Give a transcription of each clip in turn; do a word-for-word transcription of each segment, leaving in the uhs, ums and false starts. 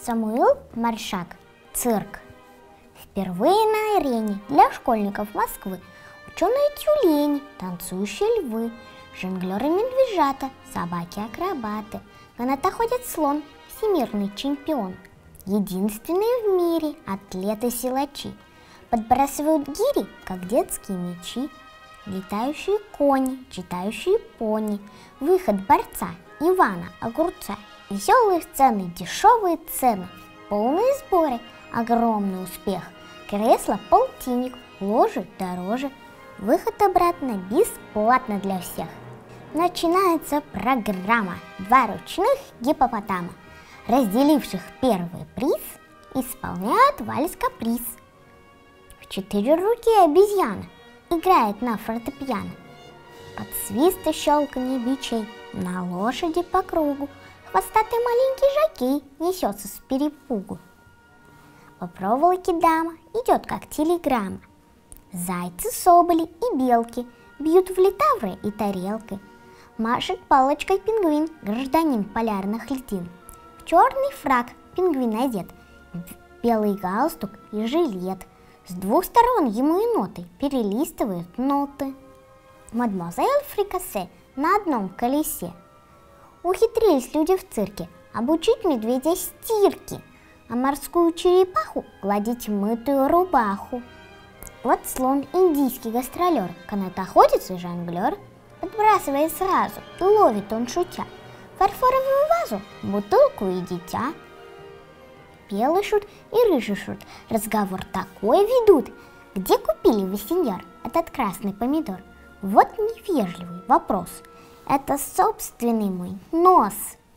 Самуил Маршак. Цирк. Впервые на арене для школьников Москвы ученые тюлени, танцующие львы, жонглеры-медвежата, собаки-акробаты, канатоходец слон, всемирный чемпион, единственные в мире атлеты-силачи, подбрасывают гири, как детские мячи, летающие кони, читающие пони, выход борца Ивана Огурца, веселые сцены, дешевые цены, полные сборы, огромный успех, кресло полтинник, ложи дороже, выход обратно бесплатно для всех. Начинается программа. Два ручных гиппопотама, разделивших первый приз, исполняют вальс-каприз. В четыре руки обезьяна играет на фортепиано. Под свист и щелканье бичей на лошади по кругу хвостатый маленький жокей несется с перепугу. По проволоке дама идет, как телеграмма. Зайцы, соболи и белки бьют в литавры и тарелки. Машет палочкой пингвин, гражданин полярных льдин. В черный фрак пингвин одет, в белый галстук и жилет. С двух сторон ему и ноты перелистывают ноты. Мадемуазель Фрикасе на одном колесе. Ухитрились люди в цирке обучить медведя стирке, а морскую черепаху гладить мытую рубаху. Вот слон индийский гастролер, канатоходец и жонглер, подбрасывает сразу, и ловит он шутя фарфоровую вазу, бутылку и дитя. Белый шут и рыжий шут разговор такой ведут. Где купили вы, сеньор, этот красный помидор? Вот невежливый вопрос. Это собственный мой нос.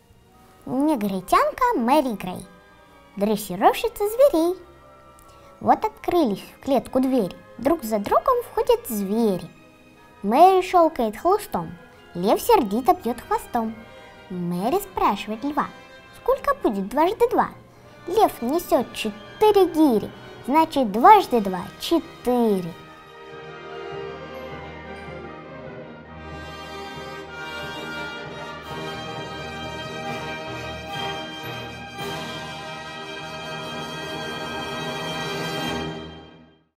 Негритянка Мэри Грей, дрессировщица зверей. Вот открылись в клетку двери, друг за другом входят звери. Мэри щелкает хлыстом, лев сердито бьет хвостом. Мэри спрашивает льва: сколько будет дважды два? Лев несет четыре гири, значит дважды два — четыре.